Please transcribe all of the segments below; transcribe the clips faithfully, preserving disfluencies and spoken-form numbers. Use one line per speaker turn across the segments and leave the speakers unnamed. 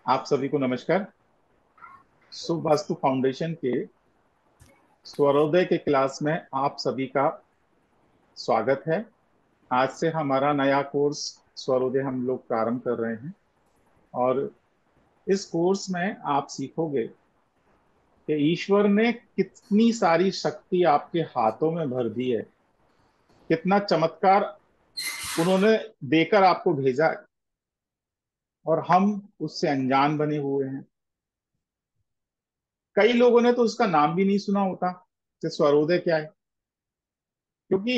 आप सभी को नमस्कार। शुभ वास्तु फाउंडेशन के स्वरोदय के क्लास में आप सभी का स्वागत है। आज से हमारा नया कोर्स स्वरोदय हम लोग प्रारंभ कर रहे हैं और इस कोर्स में आप सीखोगे कि ईश्वर ने कितनी सारी शक्ति आपके हाथों में भर दी है, कितना चमत्कार उन्होंने देकर आपको भेजा है और हम उससे अनजान बने हुए हैं। कई लोगों ने तो उसका नाम भी नहीं सुना होता कि स्वरोदय क्या है, क्योंकि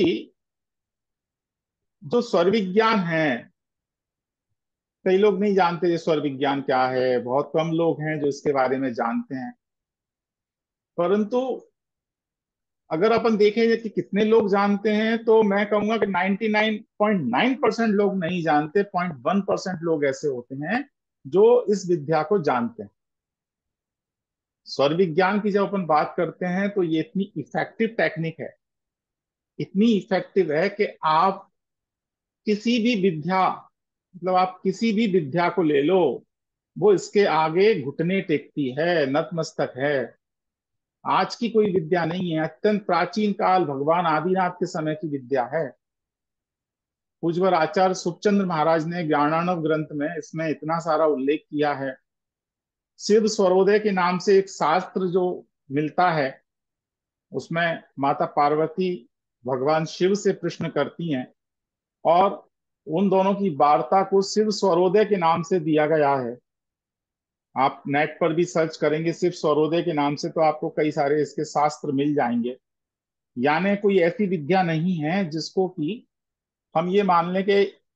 जो स्वर विज्ञान है कई लोग नहीं जानते ये स्वर विज्ञान क्या है। बहुत कम लोग हैं जो इसके बारे में जानते हैं। परंतु अगर अपन देखें कि कितने लोग जानते हैं तो मैं कहूंगा कि निन्यानवे पॉइंट नौ परसेंट लोग नहीं जानते। ज़ीरो पॉइंट वन परसेंट लोग ऐसे होते हैं जो इस विद्या को जानते हैं। स्वर विज्ञान की जब अपन बात करते हैं तो ये इतनी इफेक्टिव टेक्निक है, इतनी इफेक्टिव है कि आप किसी भी विद्या, मतलब आप किसी भी विद्या को ले लो, वो इसके आगे घुटने टेकती है, नतमस्तक है। आज की कोई विद्या नहीं है, अत्यंत प्राचीन काल भगवान आदिनाथ के समय की विद्या है। पूज्यवर आचार्य सुखचंद्र महाराज ने ज्ञानार्णव ग्रंथ में इसमें इतना सारा उल्लेख किया है। शिव स्वरोदय के नाम से एक शास्त्र जो मिलता है, उसमें माता पार्वती भगवान शिव से प्रश्न करती हैं और उन दोनों की वार्ता को शिव स्वरोदय के नाम से दिया गया है। आप नेट पर भी सर्च करेंगे शिव स्वरोदय के नाम से तो आपको कई सारे इसके शास्त्र मिल जाएंगे। यानी कोई ऐसी विद्या नहीं है जिसको कि हम ये मान लें कि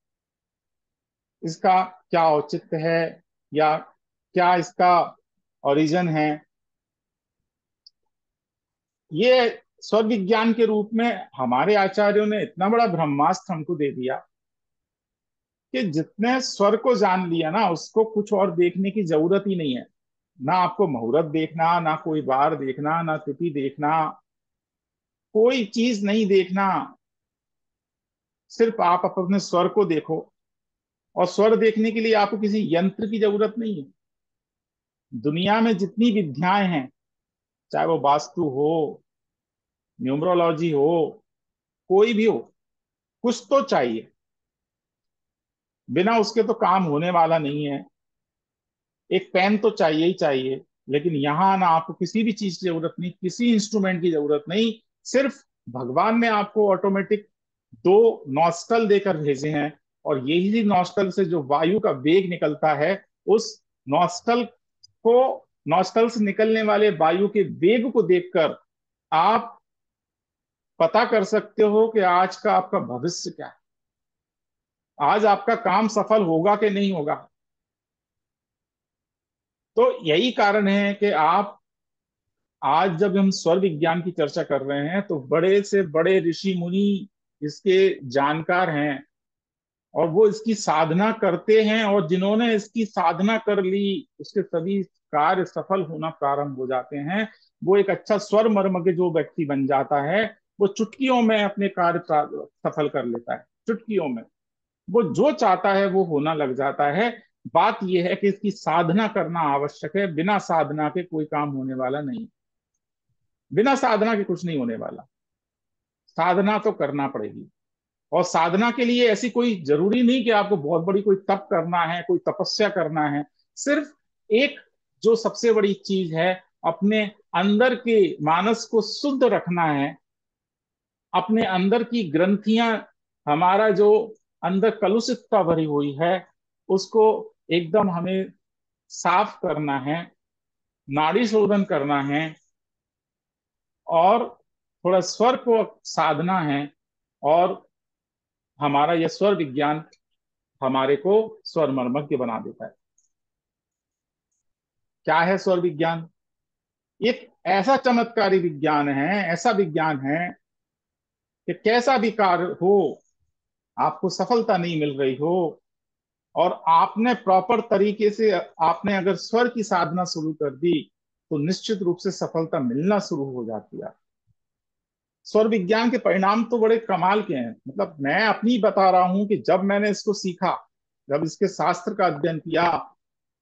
इसका क्या औचित्य है या क्या इसका ओरिजिन है। ये स्वर विज्ञान के रूप में हमारे आचार्यों ने इतना बड़ा ब्रह्मास्त्र हमको दे दिया कि जितने स्वर को जान लिया ना, उसको कुछ और देखने की जरूरत ही नहीं है। ना आपको मुहूर्त देखना, ना कोई बार देखना, ना तिथि देखना, कोई चीज नहीं देखना। सिर्फ आप अपने स्वर को देखो। और स्वर देखने के लिए आपको किसी यंत्र की जरूरत नहीं है। दुनिया में जितनी विद्याएं हैं, चाहे वो वास्तु हो, न्यूमरोलॉजी हो, कोई भी हो, कुछ तो चाहिए। बिना उसके तो काम होने वाला नहीं है। एक पेन तो चाहिए ही चाहिए। लेकिन यहाँ ना आपको किसी भी चीज की जरूरत नहीं, किसी इंस्ट्रूमेंट की जरूरत नहीं। सिर्फ भगवान ने आपको ऑटोमेटिक दो नॉस्टल देकर भेजे हैं और यही नॉस्टल से जो वायु का वेग निकलता है, उस नॉस्टल को, नॉस्टल से निकलने वाले वायु के वेग को देखकर आप पता कर सकते हो कि आज का आपका भविष्य क्या है, आज आपका काम सफल होगा कि नहीं होगा। तो यही कारण है कि आप, आज जब हम स्वर विज्ञान की चर्चा कर रहे हैं तो बड़े से बड़े ऋषि मुनि इसके जानकार हैं और वो इसकी साधना करते हैं, और जिन्होंने इसकी साधना कर ली उसके सभी कार्य सफल होना प्रारंभ हो जाते हैं। वो एक अच्छा स्वर मर्मज्ञ जो व्यक्ति बन जाता है, वो चुटकियों में अपने कार्य प्रा- सफल कर लेता है। चुटकियों में वो जो चाहता है वो होना लग जाता है। बात यह है कि इसकी साधना करना आवश्यक है। बिना साधना के कोई काम होने वाला नहीं। बिना साधना के कुछ नहीं होने वाला। साधना तो करना पड़ेगी। और साधना के लिए ऐसी कोई जरूरी नहीं कि आपको बहुत बड़ी कोई तप करना है, कोई तपस्या करना है। सिर्फ एक जो सबसे बड़ी चीज है, अपने अंदर के मानस को शुद्ध रखना है। अपने अंदर की ग्रंथियां, हमारा जो अंदर कलुषितता भरी हुई है, उसको एकदम हमें साफ करना है, नाड़ी शोधन करना है और थोड़ा स्वर को साधना है। और हमारा यह स्वर विज्ञान हमारे को स्वर मर्मज्ञ बना देता है। क्या है स्वर विज्ञान? एक ऐसा चमत्कारी विज्ञान है, ऐसा विज्ञान है कि कैसा भी कार्य हो, आपको सफलता नहीं मिल रही हो और आपने प्रॉपर तरीके से, आपने अगर स्वर की साधना शुरू कर दी तो निश्चित रूप से सफलता मिलना शुरू हो जाती है। स्वर विज्ञान के परिणाम तो बड़े कमाल के हैं। मतलब मैं अपनी बता रहा हूं कि जब मैंने इसको सीखा, जब इसके शास्त्र का अध्ययन किया,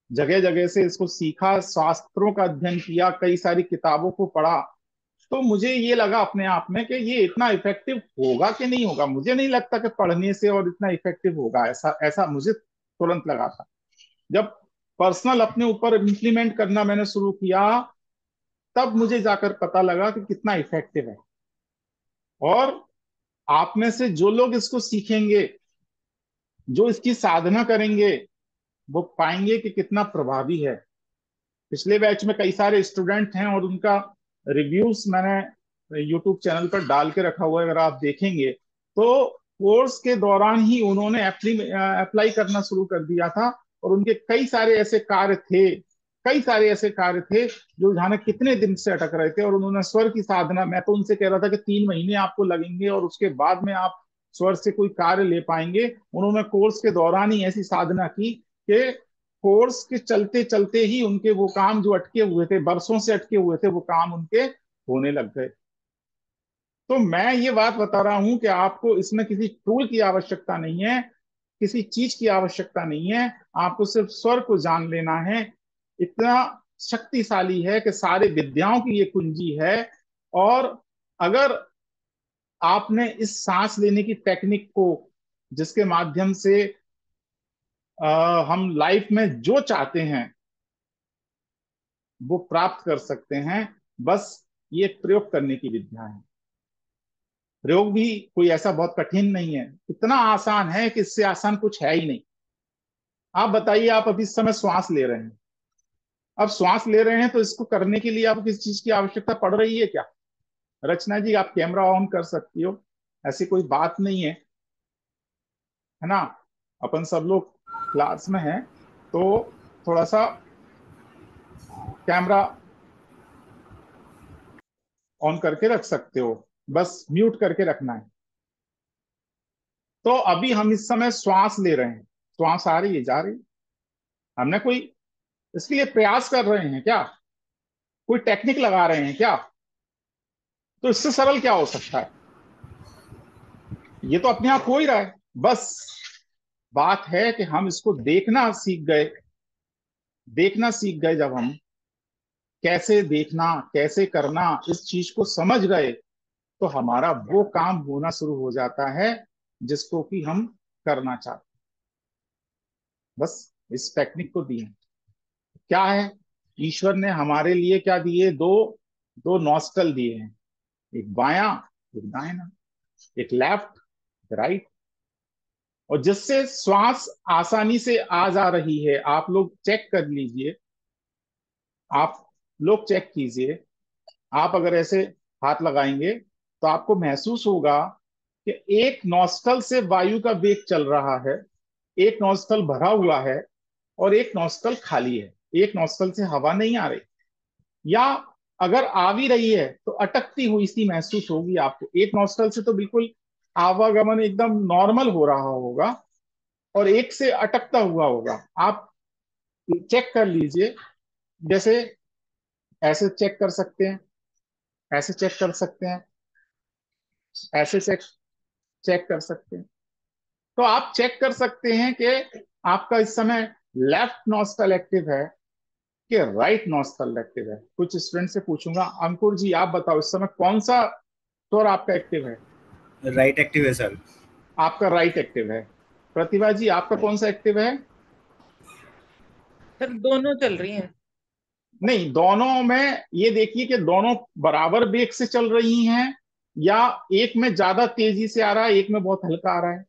जगह जगह से इसको सीखा, शास्त्रों का अध्ययन किया, कई सारी किताबों को पढ़ा, तो मुझे ये लगा अपने आप में कि ये इतना इफेक्टिव होगा कि नहीं होगा। मुझे नहीं लगता कि पढ़ने से और इतना इफेक्टिव होगा, ऐसा ऐसा मुझे तुरंत लगा था। जब पर्सनल अपने ऊपर इम्प्लीमेंट करना मैंने शुरू किया, तब मुझे जाकर पता लगा कि कितना इफेक्टिव है। और आप में से जो लोग इसको सीखेंगे, जो इसकी साधना करेंगे, वो पाएंगे कि कितना प्रभावी है। पिछले बैच में कई सारे स्टूडेंट हैं और उनका रिव्यूज मैंने यूट्यूब चैनल पर डाल के रखा हुआ है, अगर आप देखेंगे तो कोर्स के दौरान ही उन्होंने अप्लाई करना शुरू कर दिया था। और उनके कई सारे ऐसे कार्य थे, कई सारे ऐसे कार्य थे जो जाने कितने दिन से अटक रहे थे, और उन्होंने स्वर की साधना, मैं तो उनसे कह रहा था कि तीन महीने आपको लगेंगे और उसके बाद में आप स्वर से कोई कार्य ले पाएंगे। उन्होंने कोर्स के दौरान ही ऐसी साधना की कि कोर्स के चलते चलते ही उनके वो काम जो अटके हुए थे, बरसों से अटके हुए थे, वो काम उनके होने लग गए। तो मैं ये बात बता रहा हूं कि आपको इसमें किसी टूल की आवश्यकता नहीं है, किसी चीज की आवश्यकता नहीं है, आपको सिर्फ स्वर को जान लेना है। इतना शक्तिशाली है कि सारे विद्याओं की ये कुंजी है। और अगर आपने इस सांस लेने की टेक्निक को, जिसके माध्यम से आ, हम लाइफ में जो चाहते हैं वो प्राप्त कर सकते हैं, बस ये प्रयोग करने की विद्या है। प्रयोग भी कोई ऐसा बहुत कठिन नहीं है, इतना आसान है कि इससे आसान कुछ है ही नहीं। आप बताइए, आप अभी इस समय श्वास ले रहे हैं। अब श्वास ले रहे हैं तो इसको करने के लिए आपको किसी चीज की आवश्यकता पड़ रही है क्या? रचना जी, आप कैमरा ऑन कर सकती हो, ऐसी कोई बात नहीं है, है ना? अपन सब लोग क्लास में हैं, तो थोड़ा सा कैमरा ऑन करके रख सकते हो, बस म्यूट करके रखना है। तो अभी हम इस समय श्वास ले रहे हैं, श्वास आ रही है, जा रही है। हमने कोई इसके लिए प्रयास कर रहे हैं क्या? कोई टेक्निक लगा रहे हैं क्या? तो इससे सरल क्या हो सकता है? ये तो अपने आप हो ही रहा है। बस बात है कि हम इसको देखना सीख गए। देखना सीख गए जब हम, कैसे देखना, कैसे करना, इस चीज को समझ गए, तो हमारा वो काम होना शुरू हो जाता है जिसको कि हम करना चाहते हैं। बस इस टेक्निक को दिए। क्या है, ईश्वर ने हमारे लिए क्या दिए? दो दो नॉस्टल दिए हैं, एक बायां, एक दाहिना, एक लेफ्ट, राइट। और जिससे श्वास आसानी से आ जा रही है। आप लोग चेक कर लीजिए, आप लोग चेक कीजिए। आप अगर ऐसे हाथ लगाएंगे तो आपको महसूस होगा कि एक नॉस्टल से वायु का वेग चल रहा है, एक नॉस्टल भरा हुआ है और एक नॉस्टल खाली है। एक नॉस्टल से हवा नहीं आ रही, या अगर आ भी रही है तो अटकती हुई सी महसूस होगी आपको। एक नॉस्टल से तो बिल्कुल आवागमन एकदम नॉर्मल हो रहा होगा, और एक से अटकता हुआ होगा। आप चेक कर लीजिए, जैसे ऐसे चेक कर सकते हैं, ऐसे चेक कर सकते हैं, ऐसे चेक चेक कर सकते हैं। तो आप चेक कर सकते हैं कि आपका इस समय लेफ्ट नॉस्टल एक्टिव है कि राइट नॉस्टल एक्टिव है। कुछ स्टूडेंट से पूछूंगा, अंकुर जी आप बताओ इस समय कौन सा स्वर आपका एक्टिव है?
राइट एक्टिव है सर।
आपका राइट एक्टिव है। प्रतिभा जी आपका कौन सा एक्टिव है?
सर दोनों चल रही हैं।
नहीं, दोनों में ये देखिए कि दोनों बराबर वेग से चल रही हैं, या एक में ज्यादा तेजी से आ रहा है, एक में बहुत हल्का आ रहा है।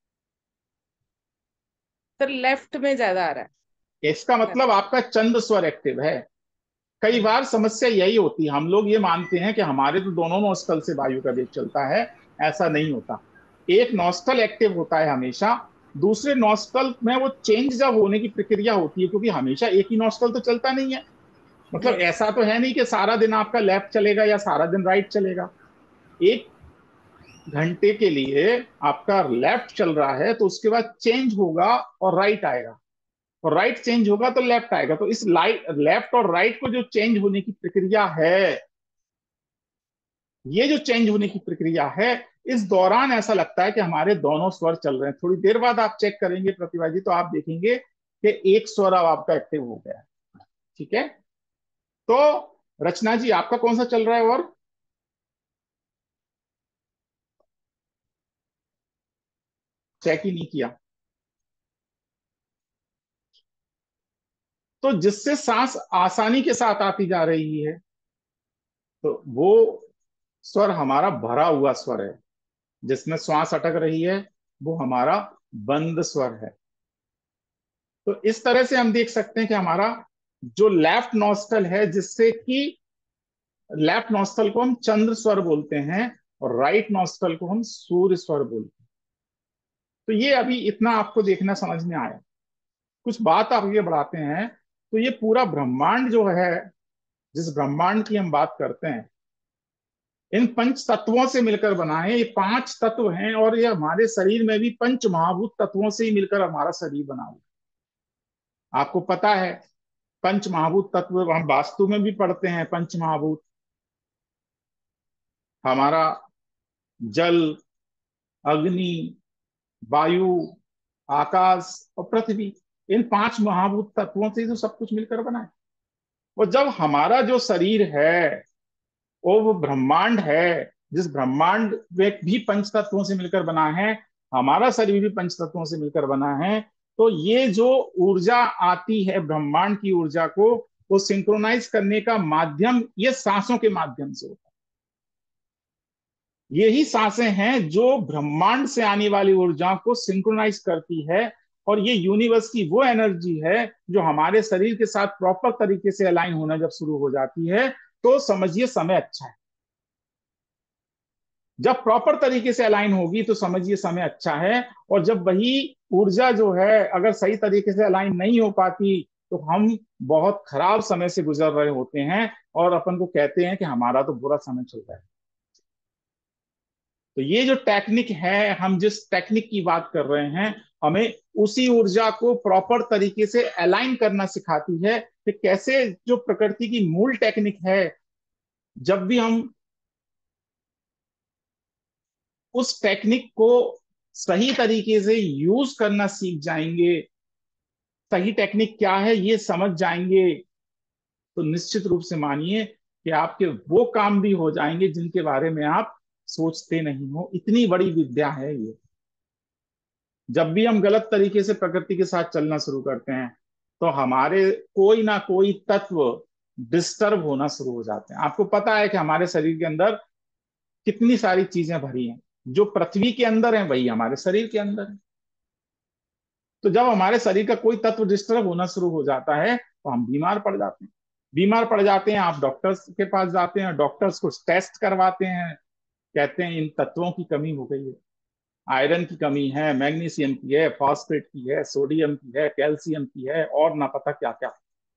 सर लेफ्ट में ज्यादा आ रहा
इसका
है।
मतलब आपका चंद स्वर एक्टिव है। कई बार समस्या यही होती है, हम लोग ये मानते हैं कि हमारे तो दोनों नॉस्टल से वायु का वेग चलता है। ऐसा नहीं होता। एक नॉस्टल एक्टिव होता है हमेशा, दूसरे नॉस्टल में वो चेंज जब होने की प्रक्रिया होती है, क्योंकि हमेशा एक ही नॉस्टल तो चलता नहीं है। मतलब
नहीं।
ऐसा तो है नहीं कि सारा दिन आपका लेफ्ट चलेगा या सारा दिन राइट चलेगा। एक घंटे के लिए आपका लेफ्ट चल रहा है तो उसके बाद चेंज होगा और राइट आएगा, और राइट चेंज होगा तो लेफ्ट आएगा। तो इस लाइट लेफ्ट और राइट को जो चेंज होने की प्रक्रिया है, ये जो चेंज होने की प्रक्रिया है, इस दौरान ऐसा लगता है कि हमारे दोनों स्वर चल रहे हैं। थोड़ी देर बाद आप चेक करेंगे प्रतिभा जी, तो आप देखेंगे कि एक स्वर अब आपका एक्टिव हो गया। ठीक है, तो रचना जी आपका कौन सा चल रहा है? और चेक ही नहीं किया। तो जिससे सांस आसानी के साथ आती जा रही है, तो वो स्वर हमारा भरा हुआ स्वर है। जिसमें श्वास अटक रही है वो हमारा बंद स्वर है। तो इस तरह से हम देख सकते हैं कि हमारा जो लेफ्ट नॉस्टल है, जिससे कि लेफ्ट नॉस्टल को हम चंद्र स्वर बोलते हैं और राइट नॉस्टल को हम सूर्य स्वर बोलते हैं। तो ये अभी इतना आपको देखना समझ में आया। कुछ बात आगे बढ़ाते हैं। तो ये पूरा ब्रह्मांड जो है, जिस ब्रह्मांड की हम बात करते हैं, इन पंच तत्वों से मिलकर बना है। ये पांच तत्व हैं और ये हमारे शरीर में भी पंच महाभूत तत्वों से ही मिलकर हमारा शरीर बना हुआ है। आपको पता है पंच महाभूत तत्व हम वास्तु में भी पढ़ते हैं। पंच महाभूत हमारा जल, अग्नि, वायु, आकाश और पृथ्वी, इन पांच महाभूत तत्वों से तो सब कुछ मिलकर बना है। और जब हमारा जो शरीर है वो वो ब्रह्मांड है, जिस ब्रह्मांड में भी पंच तत्वों से मिलकर बना है, हमारा शरीर भी पंच तत्वों से मिलकर बना है। तो ये जो ऊर्जा आती है ब्रह्मांड की ऊर्जा को, वो सिंक्रोनाइज करने का माध्यम ये सांसों के माध्यम से होता है। यही सांसें हैं जो ब्रह्मांड से आने वाली ऊर्जा को सिंक्रोनाइज करती है। और ये यूनिवर्स की वो एनर्जी है जो हमारे शरीर के साथ प्रॉपर तरीके से अलाइन होना जब शुरू हो जाती है, तो समझिए समय अच्छा है। जब प्रॉपर तरीके से अलाइन होगी तो समझिए समय अच्छा है। और जब वही ऊर्जा जो है अगर सही तरीके से अलाइन नहीं हो पाती, तो हम बहुत खराब समय से गुजर रहे होते हैं और अपन को कहते हैं कि हमारा तो बुरा समय चल रहा है। तो ये जो टेक्निक है, हम जिस टेक्निक की बात कर रहे हैं, हमें उसी ऊर्जा को प्रॉपर तरीके से अलाइन करना सिखाती है कि कैसे जो प्रकृति की मूल टेक्निक है, जब भी हम उस टेक्निक को सही तरीके से यूज करना सीख जाएंगे, सही टेक्निक क्या है ये समझ जाएंगे, तो निश्चित रूप से मानिए कि आपके वो काम भी हो जाएंगे जिनके बारे में आप सोचते नहीं हो। इतनी बड़ी विद्या है ये। जब भी हम गलत तरीके से प्रकृति के साथ चलना शुरू करते हैं, तो हमारे कोई ना कोई तत्व डिस्टर्ब होना शुरू हो जाते हैं। आपको पता है कि हमारे शरीर के अंदर कितनी सारी चीजें भरी हैं। जो पृथ्वी के अंदर है वही हमारे शरीर के अंदर है। तो जब हमारे शरीर का कोई तत्व डिस्टर्ब होना शुरू हो जाता है तो हम बीमार पड़ जाते हैं। बीमार पड़ जाते हैं, आप डॉक्टर्स के पास जाते हैं, डॉक्टर्स कुछ टेस्ट करवाते हैं, कहते हैं इन तत्वों की कमी हो गई है। आयरन की कमी है, मैग्नीशियम की है, फॉस्फेट की है, सोडियम की है, कैल्शियम की है और ना पता क्या क्या।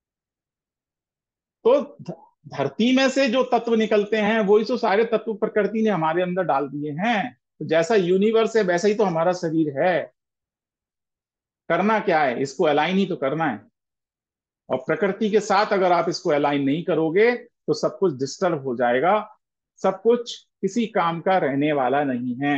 तो ध- धरती में से जो तत्व निकलते हैं वही तो सारे तत्व प्रकृति ने हमारे अंदर डाल दिए हैं। तो जैसा यूनिवर्स है वैसा ही तो हमारा शरीर है। करना क्या है, इसको अलाइन ही तो करना है। और प्रकृति के साथ अगर आप इसको अलाइन नहीं करोगे तो सब कुछ डिस्टर्ब हो जाएगा। सब कुछ किसी काम का रहने वाला नहीं है।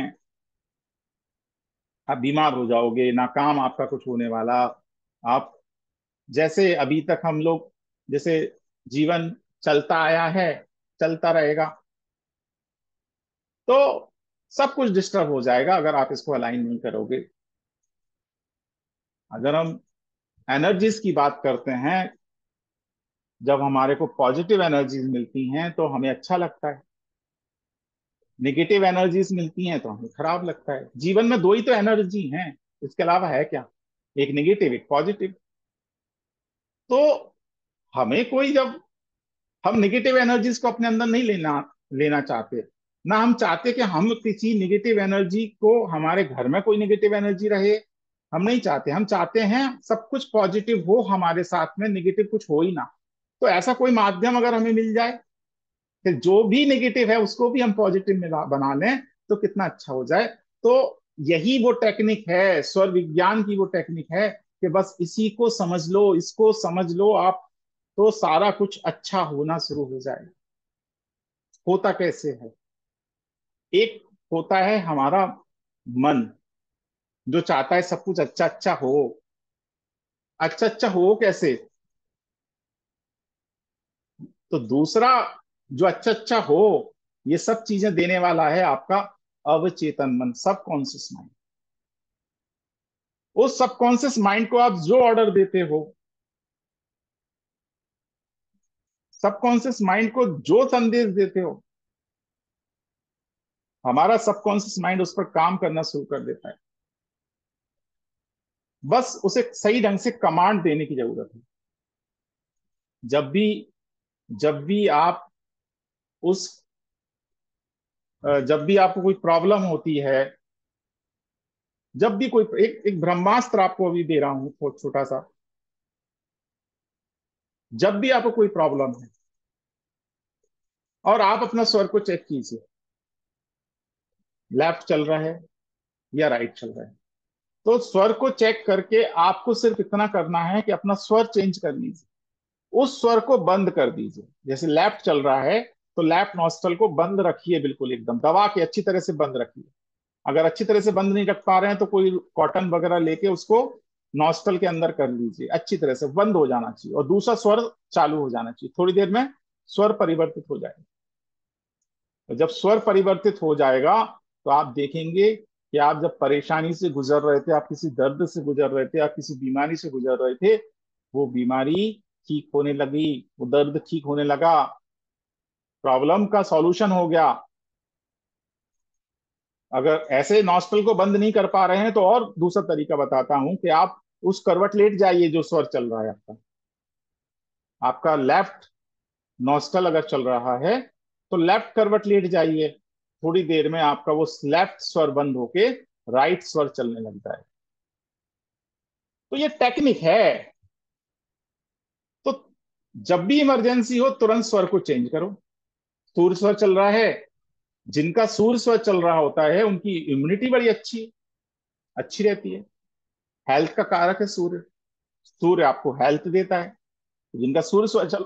आप बीमार हो जाओगे, ना काम आपका कुछ होने वाला। आप जैसे अभी तक हम लोग जैसे जीवन चलता आया है, चलता रहेगा, तो सब कुछ डिस्टर्ब हो जाएगा अगर आप इसको अलाइन नहीं करोगे। अगर हम एनर्जीज की बात करते हैं, जब हमारे को पॉजिटिव एनर्जीज मिलती हैं तो हमें अच्छा लगता है। नेगेटिव एनर्जीज मिलती हैं तो हमें खराब लगता है। जीवन में दो ही तो एनर्जी हैं, इसके अलावा है क्या? एक नेगेटिव, एक पॉजिटिव। तो हमें कोई जब हम नेगेटिव एनर्जीज को अपने अंदर नहीं लेना लेना चाहते, ना हम चाहते कि हम किसी नेगेटिव एनर्जी को, हमारे घर में कोई नेगेटिव एनर्जी रहे, हम नहीं चाहते। हम चाहते हैं सब कुछ पॉजिटिव हो हमारे साथ में, नेगेटिव कुछ हो ही ना। तो ऐसा कोई माध्यम अगर हमें मिल जाए कि जो भी नेगेटिव है उसको भी हम पॉजिटिव में बना लें, तो कितना अच्छा हो जाए। तो यही वो टेक्निक है, स्वर विज्ञान की वो टेक्निक है कि बस इसी को समझ लो, इसको समझ लो आप, तो सारा कुछ अच्छा होना शुरू हो जाए। होता कैसे है? एक होता है हमारा मन, जो चाहता है सब कुछ अच्छा अच्छा हो। अच्छा अच्छा हो कैसे? तो दूसरा जो अच्छा अच्छा हो, ये सब चीजें देने वाला है आपका अवचेतन मन, सबकॉन्शियस माइंड। उस सबकॉन्शियस माइंड को आप जो ऑर्डर देते हो, सबकॉन्शियस माइंड को जो संदेश देते हो, हमारा सबकॉन्शियस माइंड उस पर काम करना शुरू कर देता है। बस उसे सही ढंग से कमांड देने की जरूरत है। जब भी जब भी आप उस अ, जब भी आपको कोई प्रॉब्लम होती है, जब भी कोई एक एक ब्रह्मास्त्र आपको अभी दे रहा हूं थो- छोटा सा, जब भी आपको कोई प्रॉब्लम है और आप अपना स्वर को चेक कीजिए, लेफ्ट चल रहा है या राइट चल रहा है। तो स्वर को चेक करके आपको सिर्फ इतना करना है कि अपना स्वर चेंज कर लीजिए, उस स्वर को बंद कर दीजिए। जैसे लेफ्ट चल रहा है तो लेफ्ट नॉस्ट्रल को बंद रखिए, बिल्कुल एकदम दबा के अच्छी तरह से बंद रखिए। अगर अच्छी तरह से बंद नहीं रख पा रहे हैं तो कोई कॉटन वगैरह लेके उसको नॉस्ट्रल के अंदर कर लीजिए, अच्छी तरह से बंद हो जाना चाहिए और दूसरा स्वर चालू हो जाना चाहिए। थोड़ी देर में स्वर परिवर्तित हो जाएगा। तो जब स्वर परिवर्तित हो जाएगा तो आप देखेंगे कि आप जब परेशानी से गुजर रहे थे, आप किसी दर्द से गुजर रहे थे, आप किसी बीमारी से गुजर रहे थे, वो बीमारी ठीक होने लगी, वो दर्द ठीक होने लगा, प्रॉब्लम का सॉल्यूशन हो गया। अगर ऐसे नॉस्ट्रल को बंद नहीं कर पा रहे हैं तो और दूसरा तरीका बताता हूं कि आप उस करवट लेट जाइए जो स्वर चल रहा है आपका। आपका लेफ्ट नॉस्ट्रल अगर चल रहा है तो लेफ्ट करवट लेट जाइए, थोड़ी देर में आपका वो लेफ्ट स्वर बंद होके राइट स्वर चलने लगता है। तो ये टेक्निक है। तो जब भी इमरजेंसी हो तुरंत स्वर को चेंज करो। सूर्य स्वर चल रहा है, जिनका सूर्य स्वर चल रहा होता है उनकी इम्यूनिटी बड़ी अच्छी अच्छी रहती है। हेल्थ का कारक है सूर्य। सूर्य आपको हेल्थ देता है। जिनका सूर्य स्वर चल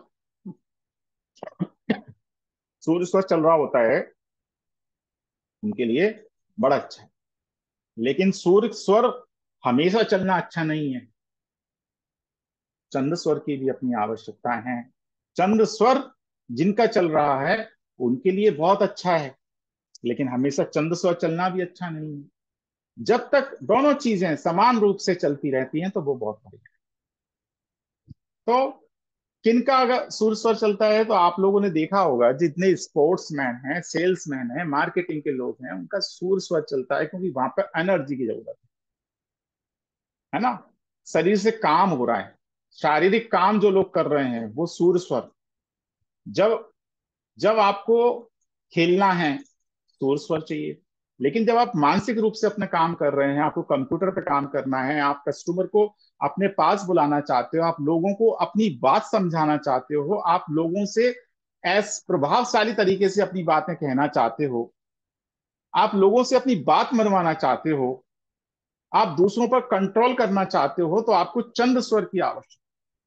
सूर्य स्वर चल रहा होता है उनके लिए बड़ा अच्छा है। लेकिन सूर्य स्वर हमेशा चलना अच्छा नहीं है। चंद्र स्वर की भी अपनी आवश्यकताएं हैं। चंद्र स्वर जिनका चल रहा है उनके लिए बहुत अच्छा है, लेकिन हमेशा चंद्र स्वर चलना भी अच्छा नहीं है। जब तक दोनों चीजें समान रूप से चलती रहती हैं तो वो बहुत बढ़िया है। तो किनका अगर सूर्य स्वर चलता है तो आप लोगों ने देखा होगा, जितने स्पोर्ट्समैन हैं, सेल्समैन हैं, मार्केटिंग के लोग हैं, उनका सूर्य स्वर चलता है क्योंकि वहां पर एनर्जी की जरूरत है ना। शरीर से काम हो रहा है, शारीरिक काम जो लोग कर रहे हैं वो सूर्य स्वर। जब जब आपको खेलना है सोर्स स्वर चाहिए। लेकिन जब आप मानसिक रूप से अपना काम कर रहे हैं, आपको कंप्यूटर पे काम करना है, आप कस्टमर को अपने पास बुलाना चाहते हो, आप लोगों को अपनी बात समझाना चाहते हो, आप लोगों से ऐस प्रभावशाली तरीके से अपनी बातें कहना चाहते हो, आप लोगों से अपनी बात मनवाना चाहते हो, आप दूसरों पर कंट्रोल करना चाहते हो, तो आपको चंद्र स्वर की आवश्यकता।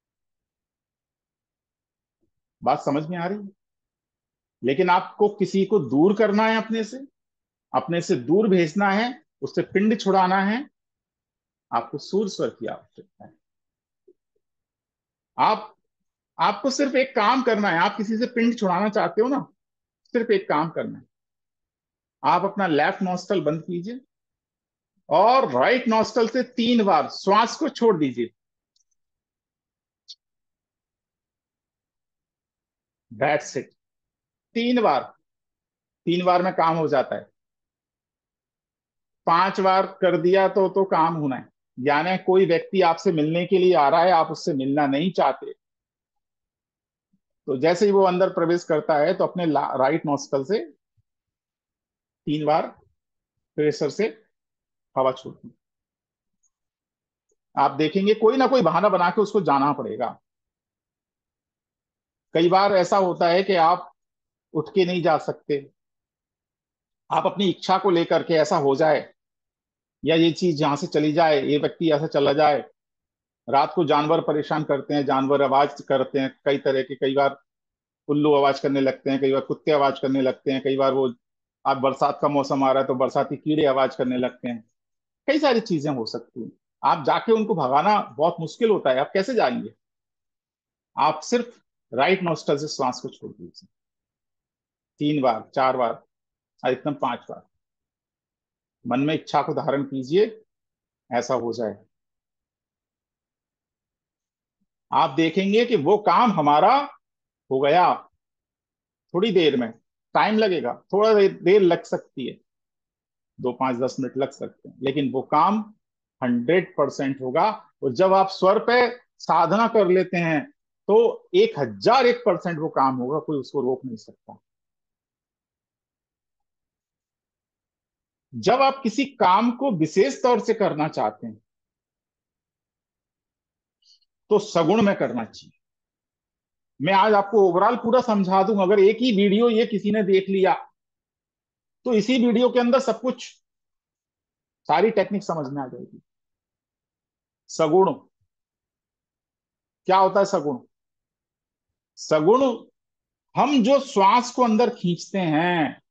बात समझ में आ रही है? लेकिन आपको किसी को दूर करना है अपने से, अपने से दूर भेजना है, उससे पिंड छुड़ाना है, आपको सूर्य स्वर की आवश्यकता है। आप आपको सिर्फ एक काम करना है। आप किसी से पिंड छुड़ाना चाहते हो ना, सिर्फ एक काम करना है। आप अपना लेफ्ट नॉस्ट्रल बंद कीजिए और राइट नॉस्ट्रल से तीन बार श्वास को छोड़ दीजिए। That's it. तीन बार तीन बार में काम हो जाता है। पांच बार कर दिया तो तो काम होना है। यानी कोई व्यक्ति आपसे मिलने के लिए आ रहा है, आप उससे मिलना नहीं चाहते, तो जैसे ही वो अंदर प्रवेश करता है तो अपने राइट नॉस्ट्रल से तीन बार प्रेशर से हवा छोड़ती। आप देखेंगे कोई ना कोई बहाना बना के उसको जाना पड़ेगा। कई बार ऐसा होता है कि आप उठ के नहीं जा सकते, आप अपनी इच्छा को लेकर के ऐसा हो जाए या ये चीज यहां से चली जाए, ये व्यक्ति ऐसा चला जाए। रात को जानवर परेशान करते हैं, जानवर आवाज करते हैं कई तरह के। कई बार उल्लू आवाज करने लगते हैं, कई बार कुत्ते आवाज करने लगते हैं, कई बार वो आज बरसात का मौसम आ रहा है तो बरसाती कीड़े आवाज करने लगते हैं। कई सारी चीजें हो सकती हैं। आप जाके उनको भगाना बहुत मुश्किल होता है, आप कैसे जाएंगे? आप सिर्फ राइट नोस्टल से श्वास को छोड़ दीजिए, तीन बार, चार बार, अधिकतम पांच बार। मन में इच्छा को धारण कीजिए, ऐसा हो जाए, आप देखेंगे कि वो काम हमारा हो गया। थोड़ी देर में, टाइम लगेगा, थोड़ा देर, देर लग सकती है, दो पांच दस मिनट लग सकते हैं, लेकिन वो काम हंड्रेड परसेंट होगा। और जब आप स्वर पे साधना कर लेते हैं तो एक हजार एक परसेंट वो काम होगा, कोई उसको रोक नहीं सकता। जब आप किसी काम को विशेष तौर से करना चाहते हैं तो सगुण में करना चाहिए। मैं आज आपको ओवरऑल पूरा समझा दूं, अगर एक ही वीडियो ये किसी ने देख लिया तो इसी वीडियो के अंदर सब कुछ, सारी टेक्निक समझ में आ जाएगी। सगुण क्या होता है? सगुण सगुण हम जो श्वास को अंदर खींचते हैं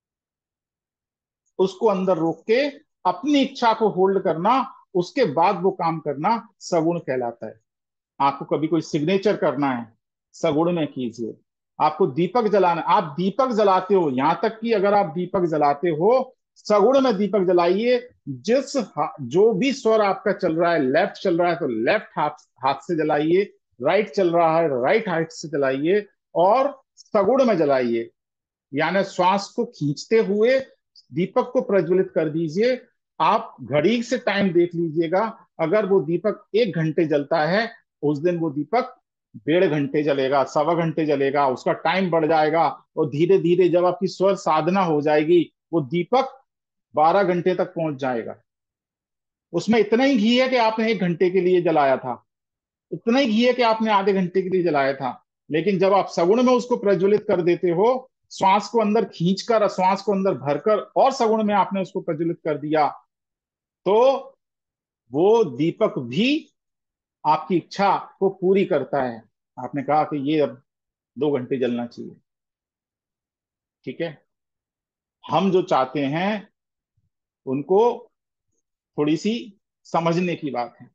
उसको अंदर रोक के अपनी इच्छा को होल्ड करना, उसके बाद वो काम करना, सगुण कहलाता है। आपको कभी कोई सिग्नेचर करना है, सगुण में कीजिए। आपको दीपक जलाना, आप दीपक जलाते हो, यहां तक कि अगर आप दीपक जलाते हो, सगुण में दीपक जलाइए। जिस हा- जो भी स्वर आपका चल रहा है, लेफ्ट चल रहा है तो लेफ्ट हाथ हाथ से जलाइए, राइट चल रहा है राइट हाथ से जलाइए, और सगुण में जलाइए। यानी श्वास को खींचते हुए दीपक को प्रज्वलित कर दीजिए। आप घड़ी से टाइम देख लीजिएगा, अगर वो दीपक एक घंटे जलता है, उस दिन वो दीपक डेढ़ घंटे जलेगा, सवा घंटे जलेगा, उसका टाइम बढ़ जाएगा। और धीरे धीरे जब आपकी स्वर साधना हो जाएगी, वो दीपक बारह घंटे तक पहुंच जाएगा। उसमें इतना ही घी है कि आपने एक घंटे के लिए जलाया था, इतना ही घी है कि आपने आधे घंटे के लिए जलाया था। लेकिन जब आप सगुण में उसको प्रज्वलित कर देते हो, श्वास को अंदर खींचकर, श्वास को अंदर भरकर, और सगुण में आपने उसको प्रज्वलित कर दिया, तो वो दीपक भी आपकी इच्छा को पूरी करता है। आपने कहा कि ये अब दो घंटे जलना चाहिए, ठीक है। हम जो चाहते हैं उनको थोड़ी सी समझने की बात है।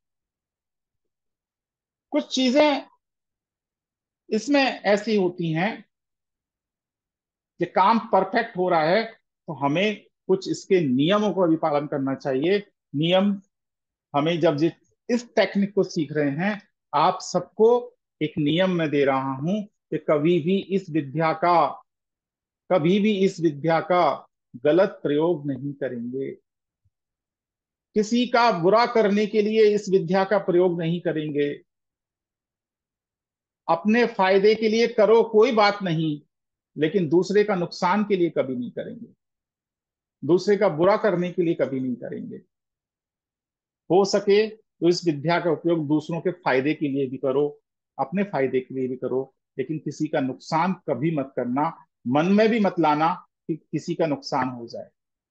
कुछ चीजें इसमें ऐसी होती हैं कि काम परफेक्ट हो रहा है तो हमें कुछ इसके नियमों का भी पालन करना चाहिए। नियम हमें, जब जिस इस टेक्निक को सीख रहे हैं, आप सबको एक नियम में दे रहा हूं कि कभी भी इस विद्या का कभी भी इस विद्या का गलत प्रयोग नहीं करेंगे। किसी का बुरा करने के लिए इस विद्या का प्रयोग नहीं करेंगे। अपने फायदे के लिए करो, कोई बात नहीं, लेकिन दूसरे का नुकसान के लिए कभी नहीं करेंगे, दूसरे का बुरा करने के लिए कभी नहीं करेंगे। हो सके तो इस विद्या का उपयोग दूसरों के फायदे के लिए भी करो, अपने फायदे के लिए भी करो, लेकिन किसी का नुकसान कभी मत करना। मन में भी मत लाना कि किसी का नुकसान हो जाए।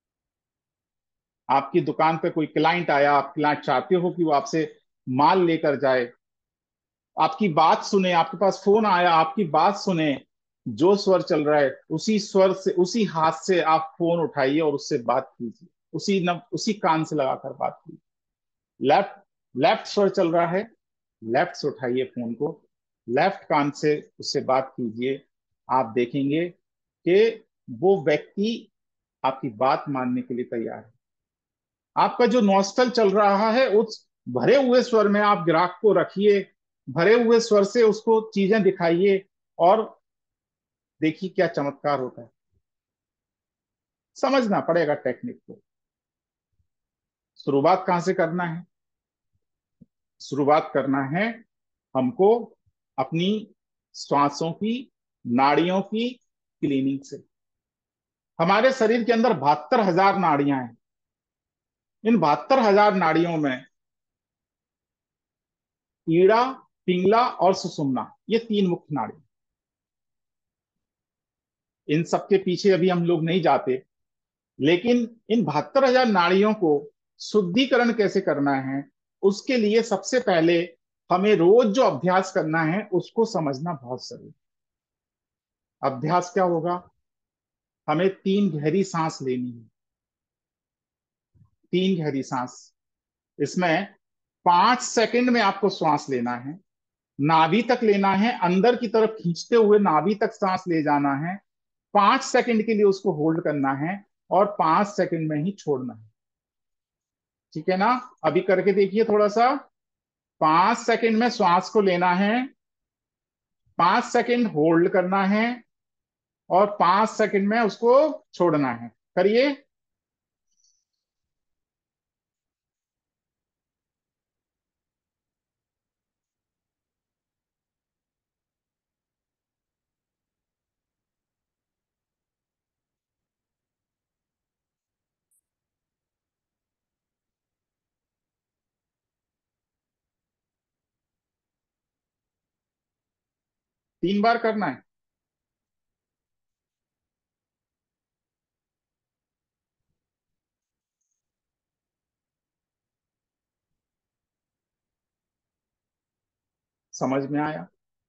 आपकी दुकान पे कोई क्लाइंट आया, आप क्लाइंट चाहते हो कि वो आपसे माल लेकर जाए, आपकी बात सुने, आपके पास फोन आया, आपकी बात सुने, जो स्वर चल रहा है उसी स्वर से, उसी हाथ से आप फोन उठाइए और उससे बात कीजिए, उसी न उसी कान से लगाकर बात कीजिए। लेफ्ट लेफ्ट स्वर चल रहा है, लेफ्ट से उठाइए फोन को, लेफ्ट कान से उससे बात कीजिए। आप देखेंगे कि वो व्यक्ति आपकी बात मानने के लिए तैयार है। आपका जो नॉस्टल चल रहा है, उस भरे हुए स्वर में आप ग्राहक को रखिए, भरे हुए स्वर से उसको चीजें दिखाइए, और देखिए क्या चमत्कार होता है। समझना पड़ेगा टेक्निक को। शुरुआत कहां से करना है? शुरुआत करना है हमको अपनी श्वासों की, नाड़ियों की क्लीनिंग से। हमारे शरीर के अंदर बहत्तर हजार नाड़ियां हैं। इन बहत्तर हजार नाड़ियों में ईड़ा, पिंगला और सुषुम्ना, ये तीन मुख्य नाड़ी। इन सबके पीछे अभी हम लोग नहीं जाते, लेकिन इन बहत्तर हजार नाड़ियों को शुद्धिकरण कैसे करना है, उसके लिए सबसे पहले हमें रोज जो अभ्यास करना है उसको समझना बहुत जरूरी। अभ्यास क्या होगा? हमें तीन गहरी सांस लेनी है, तीन गहरी सांस। इसमें पांच सेकंड में आपको श्वास लेना है, नाभि तक लेना है, अंदर की तरफ खींचते हुए नाभि तक सांस ले जाना है, पांच सेकंड के लिए उसको होल्ड करना है और पांच सेकंड में ही छोड़ना है। ठीक है ना? अभी करके देखिए थोड़ा सा। पांच सेकंड में श्वास को लेना है, पांच सेकंड होल्ड करना है और पांच सेकंड में उसको छोड़ना है। करिए। तीन बार करना है। समझ में आया?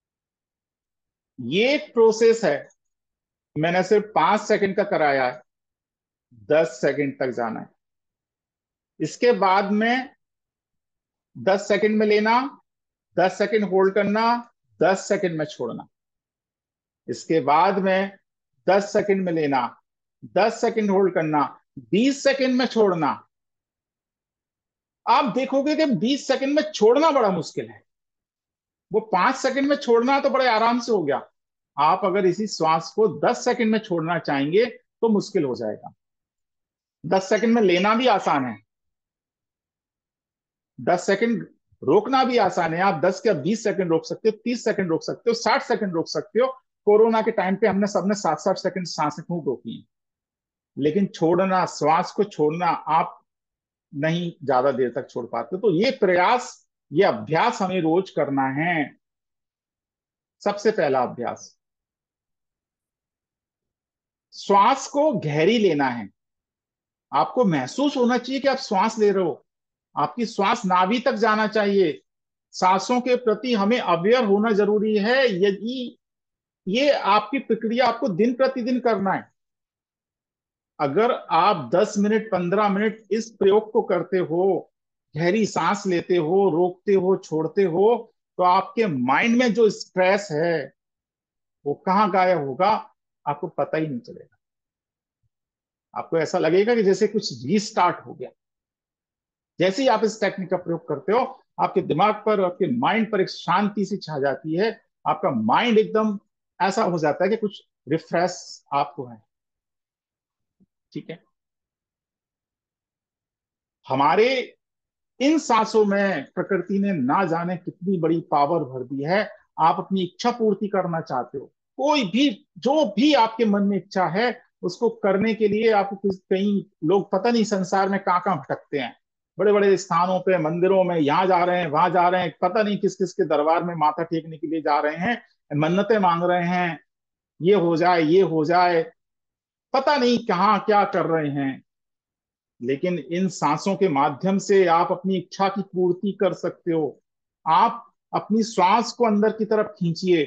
ये एक प्रोसेस है। मैंने सिर्फ पांच सेकंड का कराया है, दस सेकंड तक जाना है। इसके बाद में दस सेकंड में लेना, दस सेकंड होल्ड करना, दस सेकंड में छोड़ना। इसके बाद में दस सेकंड में लेना, दस सेकंड होल्ड करना, बीस सेकंड में छोड़ना। आप देखोगे कि बीस सेकंड में छोड़ना बड़ा मुश्किल है। वो पांच सेकंड में छोड़ना तो बड़े आराम से हो गया। आप अगर इसी श्वास को दस सेकंड में छोड़ना चाहेंगे तो मुश्किल हो जाएगा। दस सेकंड में लेना भी आसान है, दस सेकंड रोकना भी आसान है। आप दस या बीस सेकंड रोक सकते हो, तीस सेकंड रोक सकते हो, साठ सेकंड रोक सकते हो। कोरोना के टाइम पे हमने सबने साठ साठ सेकंड सांसें खूब रोकी हैं। लेकिन छोड़ना, श्वास को छोड़ना आप नहीं ज्यादा देर तक छोड़ पाते। तो ये प्रयास, ये अभ्यास हमें रोज करना है। सबसे पहला अभ्यास, श्वास को गहरी लेना है। आपको महसूस होना चाहिए कि आप श्वास ले रहे हो। आपकी श्वास नाभि तक जाना चाहिए। सांसों के प्रति हमें अवेयर होना जरूरी है। यदि ये आपकी प्रक्रिया आपको दिन प्रतिदिन करना है। अगर आप दस मिनट पंद्रह मिनट इस प्रयोग को करते हो, गहरी सांस लेते हो, रोकते हो, छोड़ते हो, तो आपके माइंड में जो स्ट्रेस है वो कहाँ गायब होगा आपको पता ही नहीं चलेगा। आपको ऐसा लगेगा कि जैसे कुछ रीस्टार्ट हो गया। जैसे ही आप इस टेक्निक का प्रयोग करते हो, आपके दिमाग पर, आपके माइंड पर एक शांति सी छा जाती है। आपका माइंड एकदम ऐसा हो जाता है कि कुछ रिफ्रेश आपको है। ठीक है? हमारे इन सांसों में प्रकृति ने ना जाने कितनी बड़ी पावर भर दी है। आप अपनी इच्छा पूर्ति करना चाहते हो, कोई भी, जो भी आपके मन में इच्छा है उसको करने के लिए आपको कहीं, लोग पता नहीं संसार में कहाँ कहाँ भटकते हैं, बड़े बड़े स्थानों पे, मंदिरों में, यहाँ जा रहे हैं, वहां जा रहे हैं, पता नहीं किस किस के दरबार में माथा टेकने के लिए जा रहे हैं, मन्नतें मांग रहे हैं, ये हो जाए, ये हो जाए, पता नहीं कहाँ क्या कर रहे हैं। लेकिन इन सांसों के माध्यम से आप अपनी इच्छा की पूर्ति कर सकते हो। आप अपनी श्वास को अंदर की तरफ खींचिए,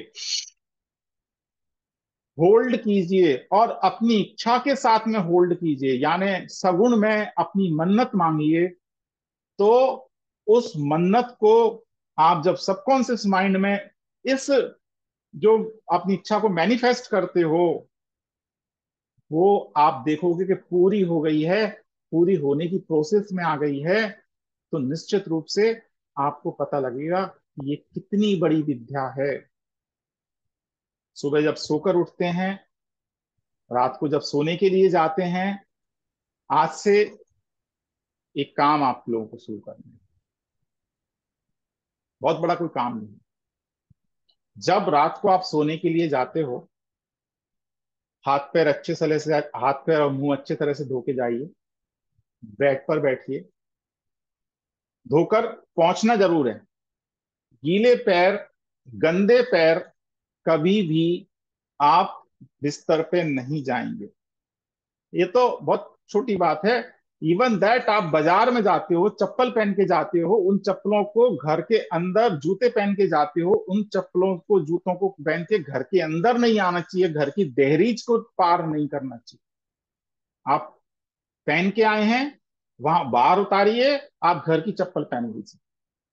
होल्ड कीजिए और अपनी इच्छा के साथ में होल्ड कीजिए, यानी सगुण में अपनी मन्नत मांगिए। तो उस मन्नत को आप जब सबकॉन्शियस माइंड में इस, जो अपनी इच्छा को मैनिफेस्ट करते हो, वो आप देखोगे कि पूरी हो गई है, पूरी होने की प्रोसेस में आ गई है। तो निश्चित रूप से आपको पता लगेगा कि ये कितनी बड़ी विद्या है। सुबह जब सोकर उठते हैं, रात को जब सोने के लिए जाते हैं, आज से एक काम आप लोगों को शुरू करना है। बहुत बड़ा कोई काम नहीं। जब रात को आप सोने के लिए जाते हो, हाथ पैर अच्छे तरह से, हाथ पैर और मुंह अच्छे तरह से धो के जाइए। बेड पर बैठिए, धोकर पहुंचना जरूर है। गीले पैर, गंदे पैर कभी भी आप बिस्तर पे नहीं जाएंगे। ये तो बहुत छोटी बात है। इवन दैट आप बाजार में जाते हो, चप्पल पहन के जाते हो, उन चप्पलों को घर के अंदर, जूते पहन के जाते हो, उन चप्पलों को, जूतों को पहन के घर के अंदर नहीं आना चाहिए, घर की दहलीज को पार नहीं करना चाहिए। आप पहन के आए हैं, वहां बाहर उतारिए, आप घर की चप्पल पहन लीजिए।